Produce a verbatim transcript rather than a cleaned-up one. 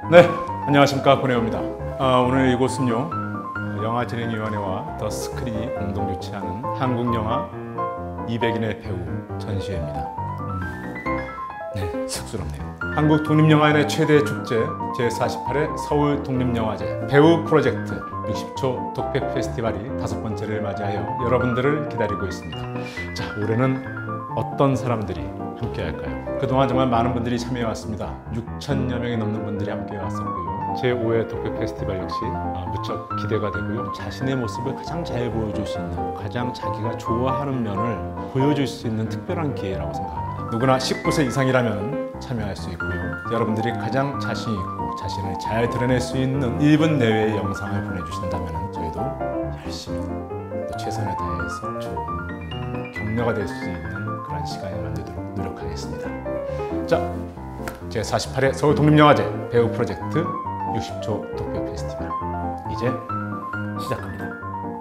네, 안녕하십니까, 권혜호입니다. 아, 오늘 이곳은요, 영화진흥위원회와 더 스크린이 공동 주최하는 한국영화 이백인의 배우 전시회입니다. 음, 네, 쑥스럽네요. 한국 독립영화인의 최대 축제 제사십팔 회 서울 독립영화제 배우 프로젝트 육십 초 독백 페스티벌이 다섯 번째를 맞이하여 여러분들을 기다리고 있습니다. 자, 올해는 어떤 사람들이 함께 할까요? 그동안 정말 많은 분들이 참여해 왔습니다. 육천여 명이 넘는 분들이 함께 왔었고요. 제오 회 독백 페스티벌 역시 무척 기대가 되고요. 자신의 모습을 가장 잘 보여줄 수 있는, 가장 자기가 좋아하는 면을 보여줄 수 있는 특별한 기회라고 생각합니다. 누구나 십구 세 이상이라면 참여할 수 있고요. 여러분들이 가장 자신 있고 자신을 잘 드러낼 수 있는 일 분 내외의 영상을 보내주신다면 저희도 열심히 또 최선을 다해서 좋은 격려가 될 수 있는 그런 시간을 만들도록 노력하겠습니다. 자, 제사십팔 회 서울 독립영화제 배우 프로젝트 육십 초 독백 페스티벌 이제 시작합니다.